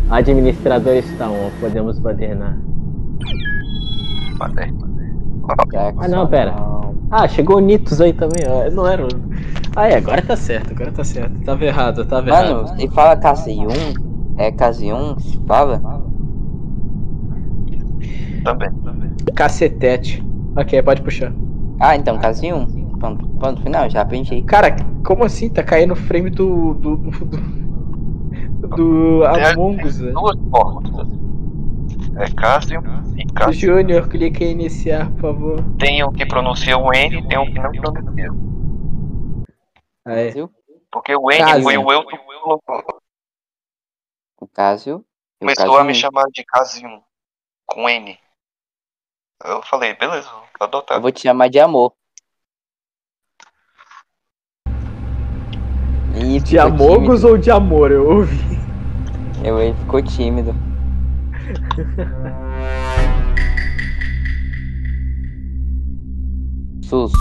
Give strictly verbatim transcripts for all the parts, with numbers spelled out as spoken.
Administrador está on, podemos badernar. Bader. Ah não, pera. Ah, chegou o Nitos aí também, ó. Não era. Ah, é, agora tá certo, agora tá certo. Tava errado, tava Mano, errado. se fala Casium, é Casium que se fala? Também. Cacetete. Ok, pode puxar. Ah, então Casium. Pronto, ponto final, já aprendi. Cara, como assim? Tá caindo o frame do. do. do. do, do Among Us, velho. Duas portas. É Cássio e Cássio. Júnior, clique em iniciar, por favor. Tem um que pronuncia o N e tem um que não pronuncia. Aí. Cásio, Porque o N Cássio. foi o eu que colocou. o Cásio e o Começou Casium. a me chamar de Cássio com N. Eu falei, beleza, vou adotar. Eu vou te chamar de amor. Ih, De ficou Amogos tímido. ou de amor? Eu ouvi. Eu, ele ficou tímido. Sus.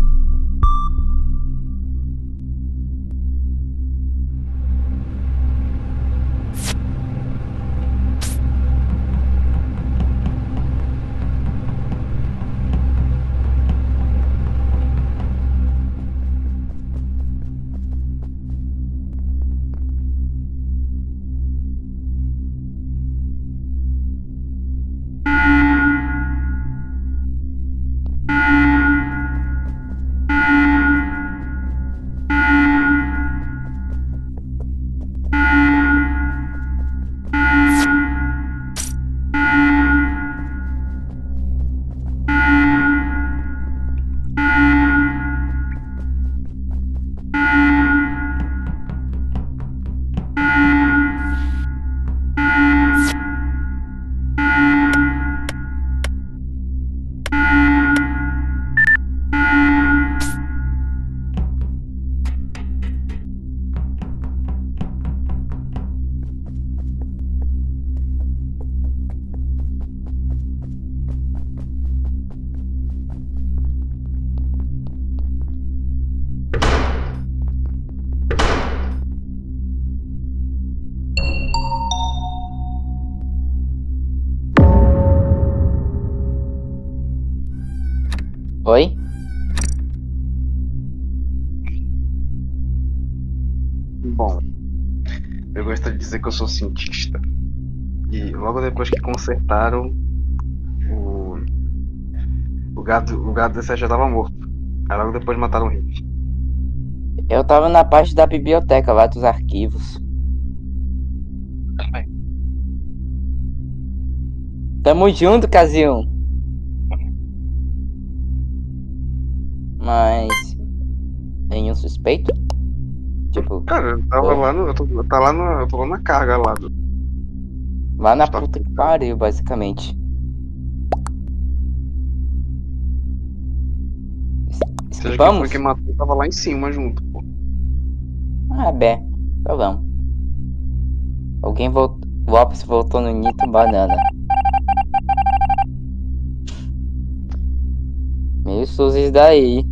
Oi? Bom, eu gostaria de dizer que eu sou cientista. E logo depois que consertaram, o, o gado, o gado desse já estava morto. Aí logo depois mataram o Rick. Eu tava na parte da biblioteca lá dos arquivos. Também. Tamo junto, Casium. Mas. Nenhum suspeito? Tipo, Cara, eu tava Oi? lá no. Eu tô, tá lá no, eu tô lá na carga lá. Do, lá na Tá. puta que pariu, basicamente. seja quem Vamos? foi que matou, tava lá em cima junto, pô. Ah, bem. Então vamos. Alguém voltou. O Ops voltou no Nito Banana. Meio sus daí.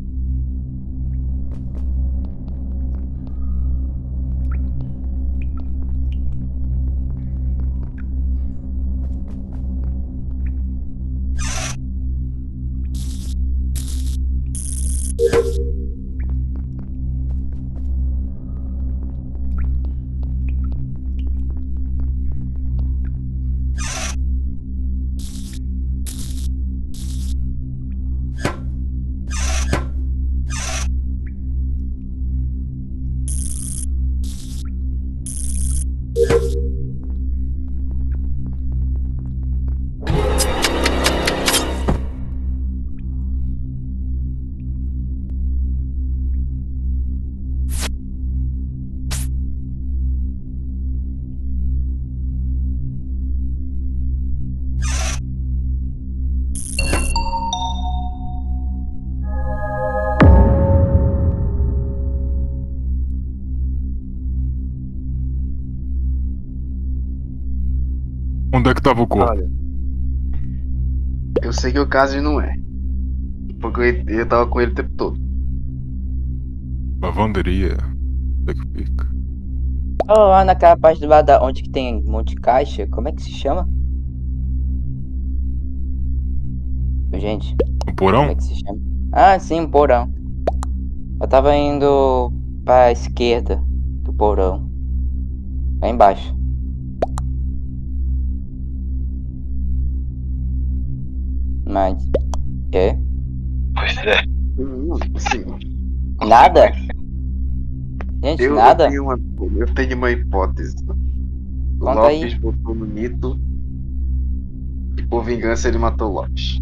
Onde é que tava o corpo? Olha. Eu sei que o caso não é. Porque eu, eu tava com ele o tempo todo. Lavanderia. Onde é que fica? só lá naquela parte do lado da onde que tem um monte de caixa. Como é que se chama? Gente, No porão? como é que se chama? Ah, sim, um porão. Eu tava indo pra esquerda do porão. Lá embaixo. Mas... Quê? Pois é. Hum, Sim. Nada? Gente, Eu, eu, nada? tenho uma, eu tenho uma hipótese. O Conta Lopes aí. botou no Nito e por vingança ele matou o Lopes.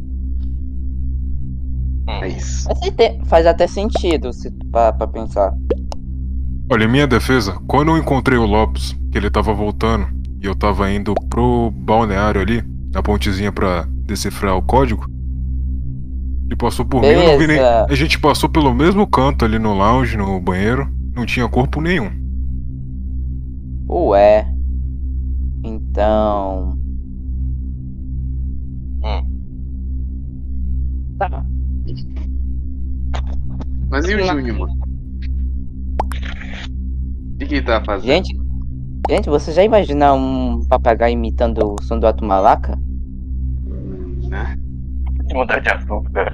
Hum. É isso. Mas se tem- faz até sentido se pra, pra pensar. Olha, em minha defesa, quando eu encontrei o Lopes, que ele tava voltando, e eu tava indo pro balneário ali, na pontezinha pra decifrar o código, ele passou por mim, eu não vi nem... Beleza. A gente passou pelo mesmo canto ali no lounge, no banheiro, não tinha corpo nenhum. Ué. Então. Hum. Tá. Mas e o Não. Júnior, mano? O que que ele tá fazendo? Gente, gente, você já imaginou um papagaio imitando o som do Ato Malaca? Hum, né? Vou mudar de assunto, cara.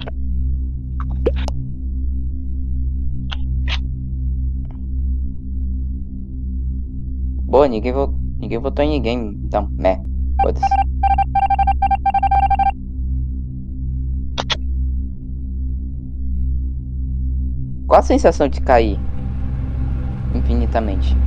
Boa, ninguém, vo... ninguém votou em ninguém, então, né? Foda-se. Qual a sensação de cair? Infinitamente.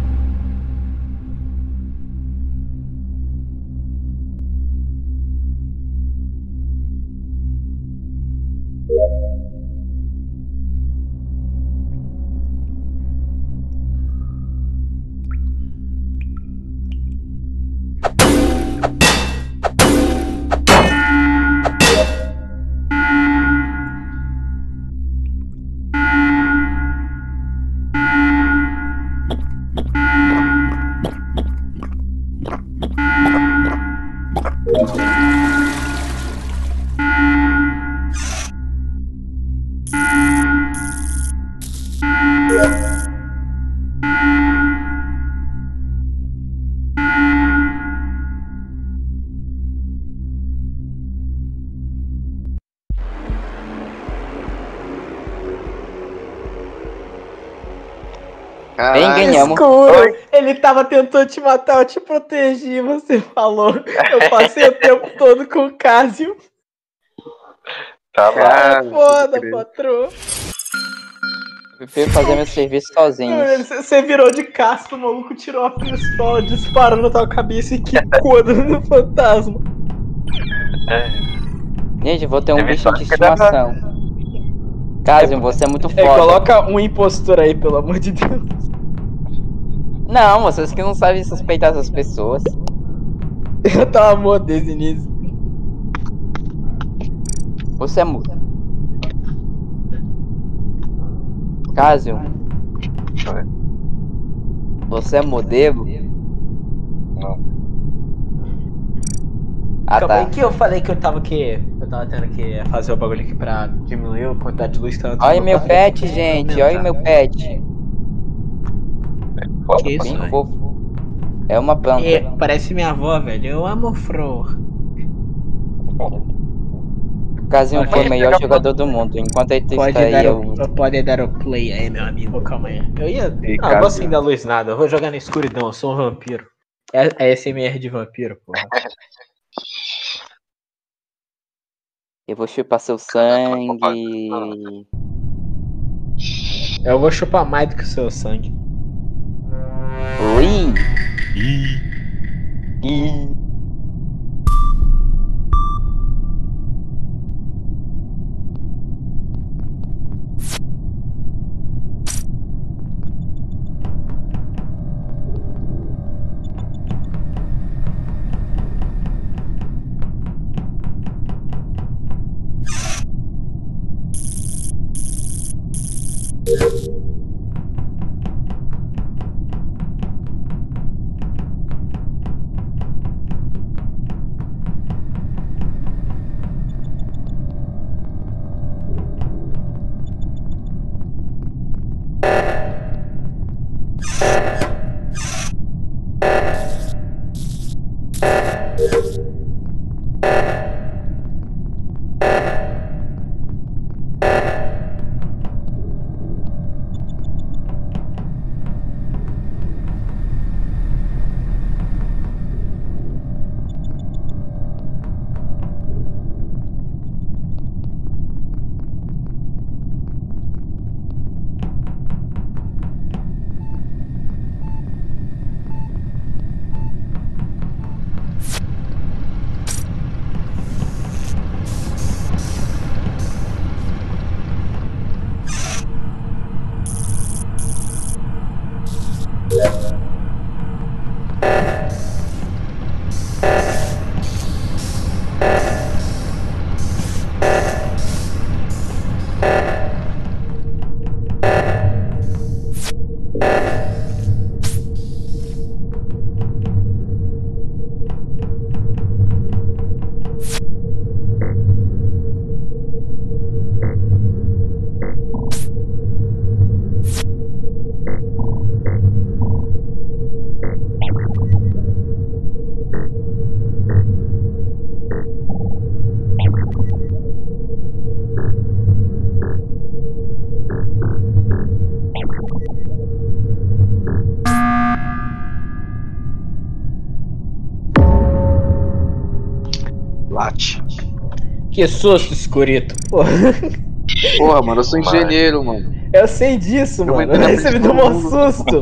Bem, Caralho, ganhamos. Escuro! Ele tava tentando te matar, eu te protegi, você falou. Eu passei o tempo todo com o Cássio. Tá lá. cara, É foda, pode crer. patrão. Eu prefiro fazer meu serviço sozinho. Você virou de casco, o maluco tirou a pistola, disparou na tua cabeça e quicou no fantasma. É. Gente, eu vou ter um Teve bicho sorte de que dá pra- estimação. Casio, você é muito É, foda. coloca um impostor aí, pelo amor de Deus. Não, vocês que não sabem suspeitar essas pessoas. Eu tava morto desde o início. Você é mudo. Casio, Deixa eu ver. você é modelo? Não. Ah, Calma aí tá. que eu falei que eu tava que. Eu tava tendo que fazer o bagulho aqui pra diminuir a quantidade de luz que tava. Olha meu pet, gente. Olha meu pet. Foda, Que isso, Bem velho? fofo. É uma planta. É, parece minha avó, velho. Eu amo flor. O Casinho foi o melhor jogador do mundo. Enquanto ele Pode está aí, dar, eu... o, pode dar o play aí, meu amigo. Calma aí. Eu ia. Ei, Ah, eu Cássio. vou acender a luz nada. Eu vou jogar na escuridão. Eu sou um vampiro. É, é S M R de vampiro, porra. eu vou chupar seu sangue. Eu vou chupar mais do que o seu sangue. Ui! Ih, Ih. Late. Que susto, escurito. Porra. Porra, mano, eu sou engenheiro, mano. Eu sei disso, Eu mano. entrei na Aí você me frente deu de um todo mundo. susto.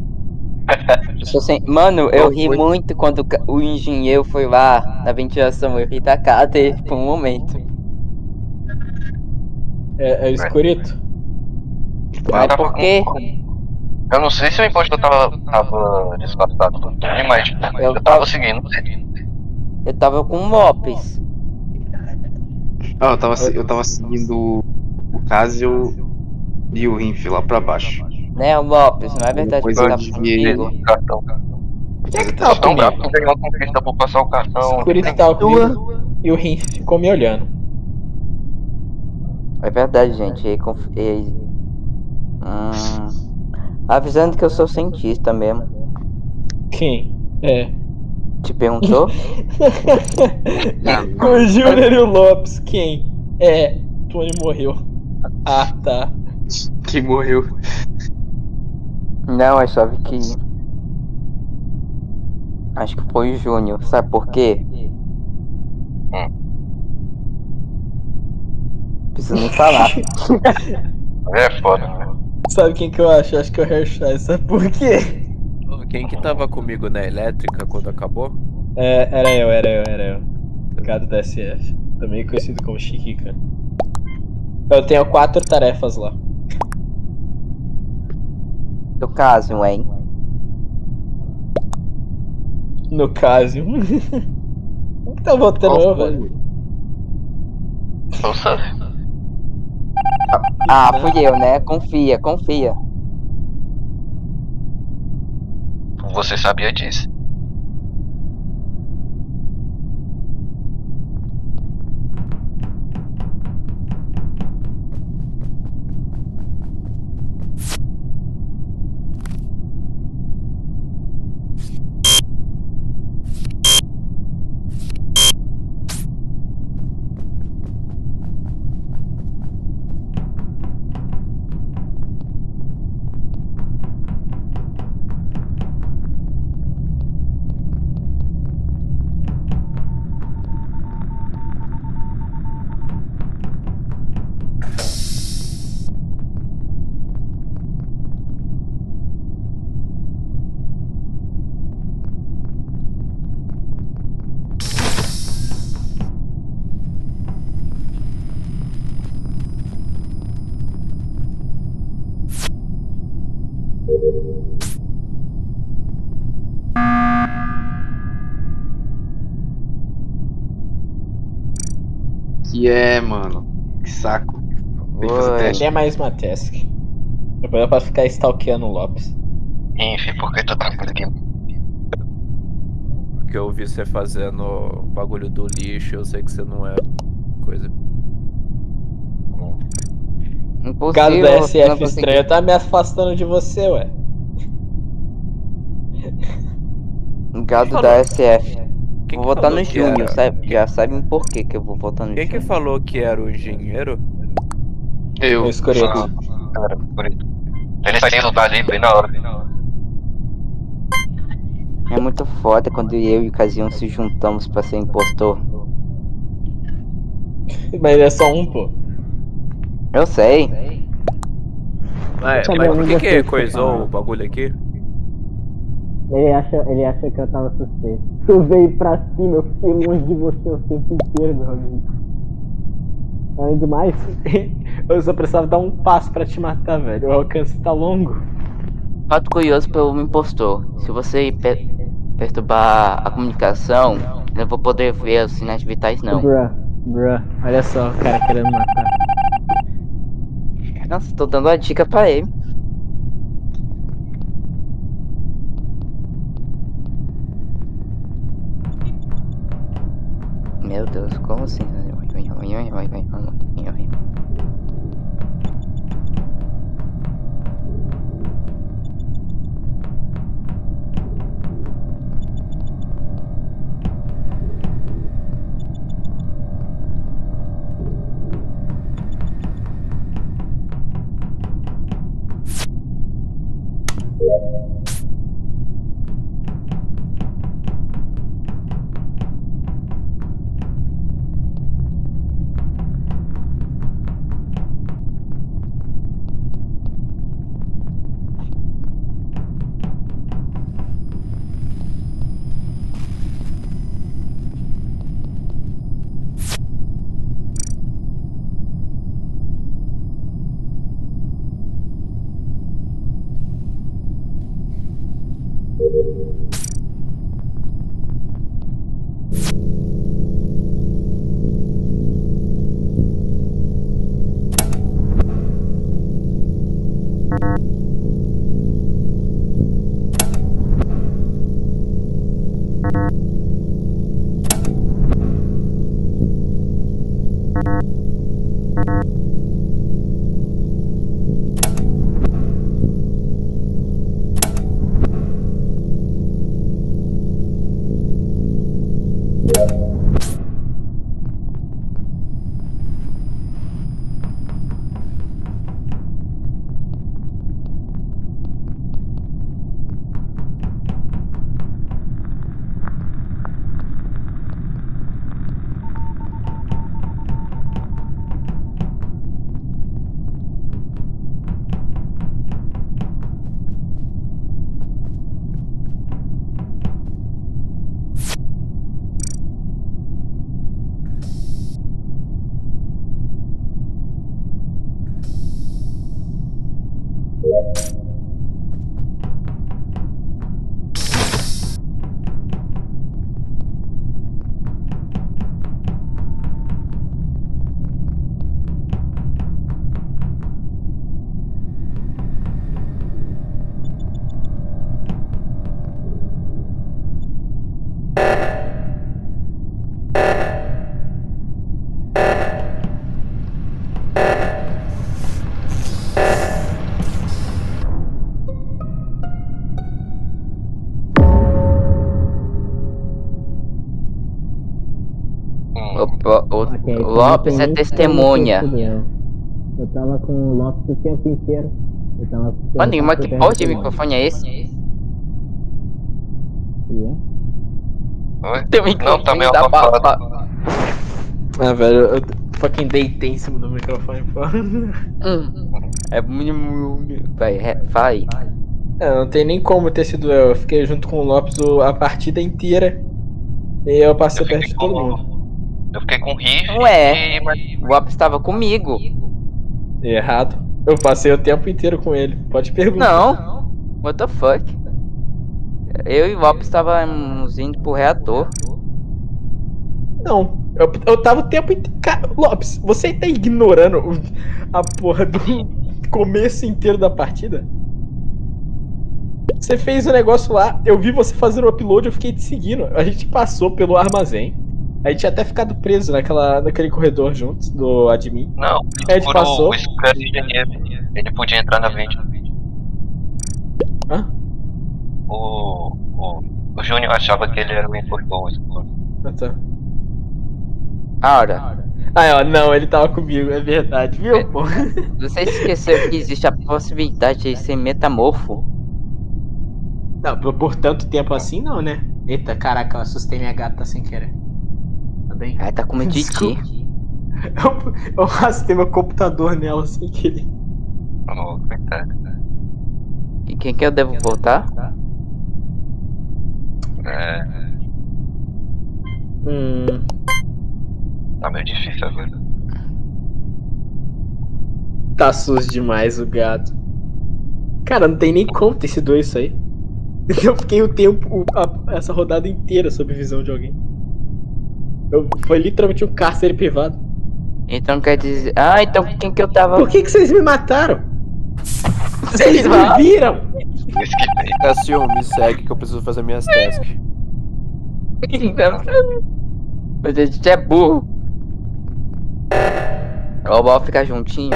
Eu sou sem... Mano, eu ri Foi. muito quando o ca- o engenheiro foi lá na ventilação. Eu ri da cara dele por um momento. É, é o escurito. Mas tava por com- quê? Eu não sei se o impostor tava, tava disfarçado do Tony, mas tipo, Eu eu, tava tava- seguindo ele. Eu tava com o Lopes. Ah, eu tava, se- eu tava seguindo o Casio e o Rinf lá pra baixo. Né, o Lopes? Não é verdade que Depois você eu tava desviei. comigo. Cartão. Quem é que Eu tava sou tão bravo comigo? que eu não conquista por passar o O cartão. escurito tava comigo e o Rin ficou me olhando. É verdade, gente. E conf... e... Hum... Avisando que eu sou cientista mesmo. Quem? É. Te perguntou? O Júnior e o Lopes. Quem? É. Tony morreu. Ah, tá. Que morreu. Não, é só vi que. Acho que foi o Júnior. Sabe por quê? Preciso nem falar. É foda, né? Sabe quem que eu acho? Acho que é o Hershey. Sabe por quê? Ô, quem que tava comigo na elétrica quando acabou? É, era eu, era eu, era eu. Gado da S F. Também conhecido como Chiquica. Eu tenho quatro tarefas lá. Do caso, hein? No caso. Quem que tá votando eu, velho? Não sabe. Ah, fui eu, né? Confia, confia. Você sabia disso. Que é, mano. Que saco. Tem que fazer Oi. teste. Tem mais uma task. Depois eu posso ficar stalkeando o Lopes. Enfim, por que tu tá por aqui? Porque eu vi você fazendo o bagulho do lixo, eu sei que você não é coisa. O gado da Impossível. S eu não F consegui. estranho tá me afastando de você, ué. Gado falou? da S F. Quem Vou que votar falou no que Júnior, era? sabe? Já sabe por que que eu vou votar no Quem que Júnior. falou que era o engenheiro? Eu. Eu escolhi. Ah, cara, por isso. Ele sai resultado ali bem na hora. É muito foda quando eu e o Casinho se juntamos pra ser impostor. Mas é só um, pô. Eu sei. Mas, Cadê mas um por de que que vocês pra coisou falar? o bagulho aqui? Ele acha, ele acha que eu tava suspeito. Tu veio pra cima, eu fiquei longe de você o tempo inteiro, meu amigo. Além do mais, eu só precisava dar um passo pra te matar, velho. O alcance tá longo. Fato curioso pelo impostor. Se você per perturbar a comunicação, eu não vou poder ver os sinais vitais, não. Bruh, bruh. Olha só o cara querendo matar. Nossa, tô dando a dica pra ele. Meu Deus, como assim? O, o, Ok, o Lopes é testemunha. Eu tava com o Lopes o tempo inteiro. Eu tava Mano, mas que porra de microfone é esse? Oi? Tem um Não, microfone tá meio da abafado. papa. Ah, velho, eu fucking deitei em cima do microfone, pô. Hum. É muito. Vai, re- vai. É, não tem nem como ter sido eu. Eu fiquei junto com o Lopes o- a partida inteira. E eu passei Eu perto fiquei de todo mundo. com. Eu fiquei com o Riff Ué. e. Mas O Lopes estava comigo. E errado. Eu passei o tempo inteiro com ele. Pode perguntar. Não. What the fuck? Eu e o Lopes estávamos indo pro reator. Não. Eu, eu tava o tempo inteiro. Cara, Lopes, você tá ignorando o- a porra do começo inteiro da partida? Você fez o negócio lá, eu vi você fazendo o upload, eu fiquei te seguindo. A gente passou pelo armazém. A gente tinha até ficado preso naquela, naquele corredor juntos, do admin. não, A gente por passou. o Scrap Engenheiro. Ele podia entrar na vente. Hã? O. O. O Júnior achava que ele era o impostor. Ah, tá. Ora, Ah, ó, não, ele tava comigo, é verdade, viu, pô? você esqueceu que existe a possibilidade de ser metamorfo? Não, por, por tanto tempo assim, não, né? Eita, caraca, eu assustei minha gata sem querer. Tá bem? Ela tá com medo de ti. Desculpa. Eu, eu arrastei meu computador nela sem querer. Oh, coitado. E quem que eu devo voltar? É, Hum. tá meio difícil agora. Tá sujo demais o gato. Cara, não tem nem como ter sido isso aí. Eu fiquei o tempo, o- a- essa rodada inteira sob visão de alguém. Eu, foi literalmente um cárcere privado. Então quer dizer. Ah, então quem que eu tava. Por que, que vocês me mataram? Vocês Sei lá. me viram? Esse que tem. Cassium, me segue que eu preciso fazer minhas tasks. Mas a gente é burro. Ó, bora ficar juntinho.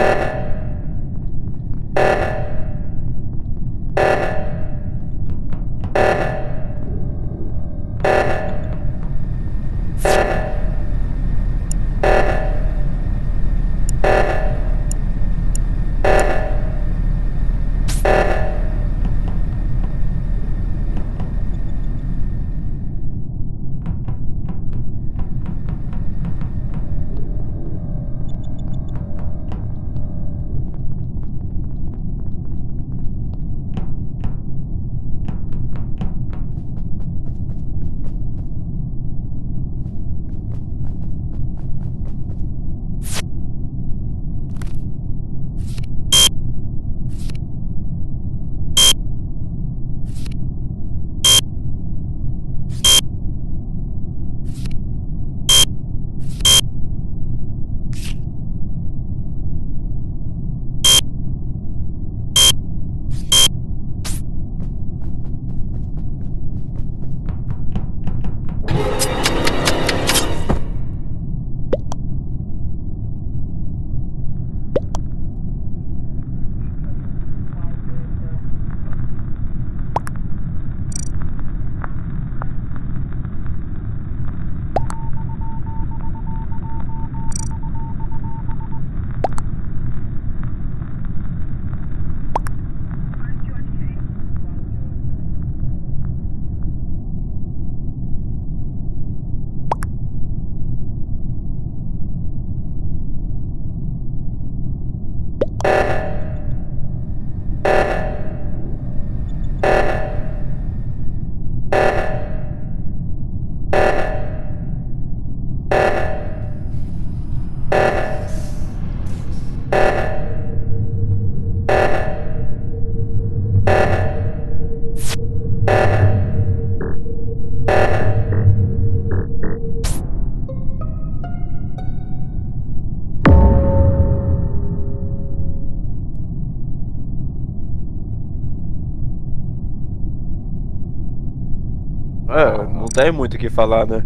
É, não tem muito o que falar, né?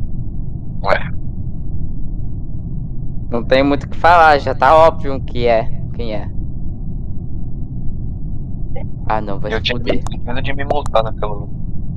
Ué, Não tem muito o que falar, já tá óbvio que é. Quem é? Ah não, vai eu se tinha fuder. medo de me multar naquela.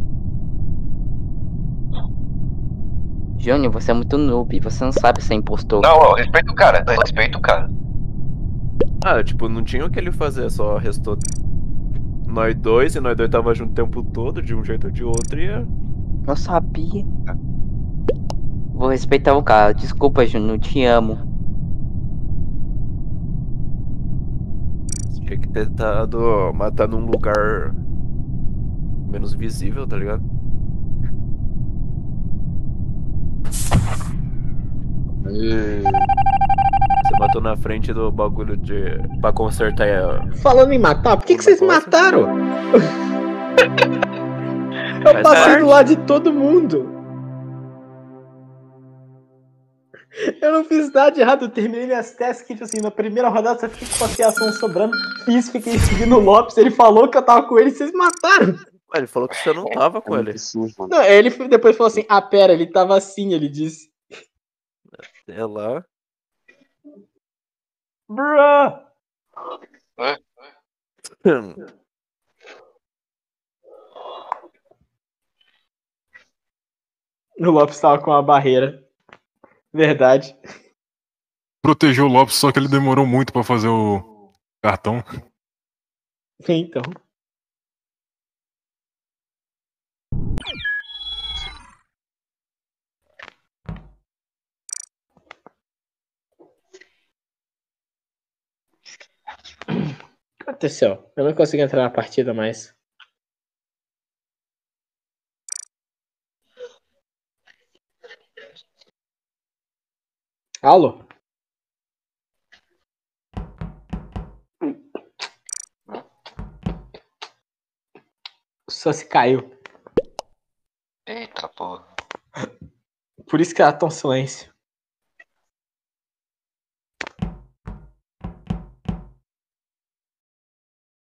Júnior, você é muito noob, você não sabe ser impostor. Não, ó, respeita o cara. Respeita o cara. Ah, tipo, não tinha o que ele fazer, só restou nós dois, e nós dois tava junto o tempo todo, de um jeito ou de outro, e é- Não sabia. Vou respeitar o cara. Desculpa, Júnior, te amo. tinha que ter tentado matar num lugar menos visível, tá ligado? Você matou na frente do bagulho de. Pra consertar a. Falando em matar, por que, O que vocês me negócio? mataram? Eu Faz passei do parte. lado de todo mundo. Eu não fiz nada de errado, eu terminei minhas tasks, tipo assim, na primeira rodada só tinha que passei a ação sobrando. Fiz, fiquei seguindo o Lopes, ele falou que eu tava com ele e vocês me mataram. Ué, ele falou que você não tava com É ele. muito sujo, mano. Não, ele depois falou assim, ah, pera, ele tava assim, ele disse. É lá. Bruh! Hum. O Lopes tava com a barreira. Verdade. Protegeu o Lopes, só que ele demorou muito pra fazer o cartão. Então. O que aconteceu? Eu não consigo entrar na partida mais. Alô? Só se caiu. Eita porra. Por isso que ela tá em silêncio.